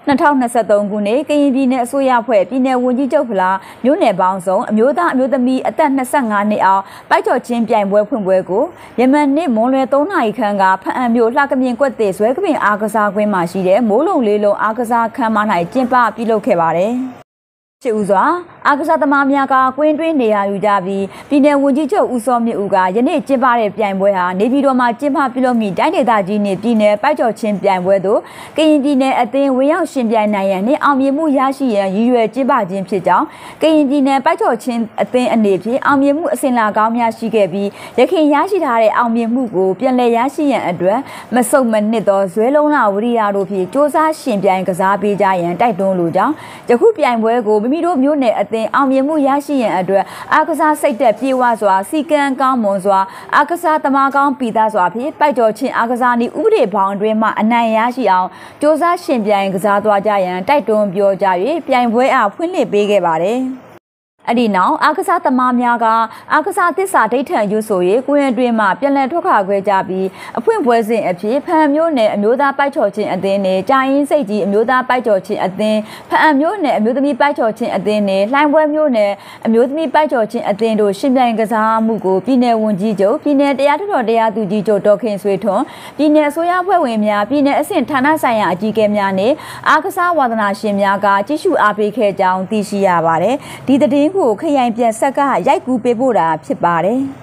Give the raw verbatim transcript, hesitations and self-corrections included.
နှစ်ထောင်နှစ်ဆယ်သုံးခုနှစ်ကရင်ပြည်နယ်အစိုးရဖွဲ့ပြည်နယ်ဝန်ကြီးချုပ်ဖလားမြို့နယ်ပေါင်းစုံအမျိုးသားအမျိုးသမီးအသက်နှစ်ဆယ့်ငါးနှစ်အောင်ပိုက်ကျော်ချင်းပြိုင်ပွဲဖွင့်ပွဲကိုယမန်နေ့မွန်လွယ်သုံးနာရီခန့်ကဖအံမြို့လှကမြင်ကွက်တဲ့ဇွဲကပင်အားကစားကွင်းမှာရှိတဲ့မိုးလုံလေးလုံးအားကစားခန်းမ၌ကျင်းပပြုလုပ်ခဲ့ပါတယ်ချစ်ဦးစွာအားကစားသမားများကကွင်းတွင်းနေရာယူကြပြီးပြည်နယ်ဝန်ကြီးချုပ်ဦးစောမြင့်ဦးကယနေ့ကျင်းပတဲ့ပြိုင်ပွဲဟာနေပြည်တော်မှာကျင်းပပြုလုပ်မိတိုင်းဒေသကြီးနှင့်ပြည်နယ်ပိုက်ကျော်ချင်းပြိုင်ပွဲသို့ကရင်ပြည်နယ်အသင်းဝင်ရောက်ရှင်ပြိုင်နိုင်ရန်နှင့်အောင်မြင်မှုရရှိရန်ရည်ရွယ်ကျင်းပခြင်းဖြစ်ကြောင်းကရင်ပြည်နယ်ပိုက်ကျော်ချင်းအသင်းအနေဖြင့်အောင်မြင်မှုအစဉ်လာကောင်းများရှိခဲ့ပြီးရခိုင်ရရှိထားတဲ့အောင်မြင်မှုကိုပြန်လည်ရရှိရန်အတွက်မဆုတ်မနစ်သောဇွဲလုံးလာဝရိယတို့ဖြင့်စ조사ရှင်ပြိုင်ကစားပေးကြရန်တိုက်တွန်းလိုကြောင်းယခုပြိုင်ပွဲကိုမိမိတို့မျိုးနယ်အသင်းအောင်မြင်မှုရရှိရန်အတွက်အားကစားစိတ်သက်ပြေဝစွာစီကံကောင်းမွန်စွာအားကစားသမားကောင်းပြည်သားစွာဖြင့်ပိုက်ကျော်ချင်းအားကစားနည်းဥပဒေဘောင်တွင်မှအနိုင်ရရှိအောင်စ조사ရှင်ပြိုင်ကစားသွားကြရန်တိုက်တွန်းပြောကြ၍ပြိုင်ပွဲအားဖွင့်လှစ်ပေးခဲ့ပါတယ်အဲ့ဒီနောက်အားကစားသမားများကအားကစားသစ္စာဒိဋ္ဌံရွဆို၍ကွင်းအတွင်းမှပြန်လည်ထွက်ခွာခဲ့ကြပြီးအဖွင့်ပွဲစဉ်အဖြစ်ဖန်မျိုးနယ်အမျိုးသားပိုက်ကျော်ချင်းအသင်းနဲ့ကြာရင်စိတ်ကြီးအမျိုးသားပိုက်ကျော်ချင်းအသင်းဖန်မျိုးနယ်အမျိုးသမီးပိုက်ကျော်ချင်းအသင်းနဲ့လှိုင်းပွဲမျိုးနယ်အမျိုးသမီးပိုက်ကျော်ချင်းအသင်းတို့ရှင်ပြိုင်ကစားမှုကိုပြည်နယ်ဝန်ကြီးချုပ်ပြည်နယ်တရားထွတော်တရားသူကြီးချုပ်ဒေါက်ခင်ဆွေထွန်းပြည်နယ်အစိုးရဖွဲ့ဝင်များပြည်နယ်အဆင့်ဌာနဆိုင်ရာအကြီးအကဲများနဲ့အားကစားဝါသနာရှင်များကကြည့်ရှုအားပေးခဲ့ကြောင်းသိရှိရပါတယ်ဒီသတင်းကိုခရိုင်ပြန်ဆက်ကရိုက်ကူးပေးပို့တာဖြစ်ပါတယ်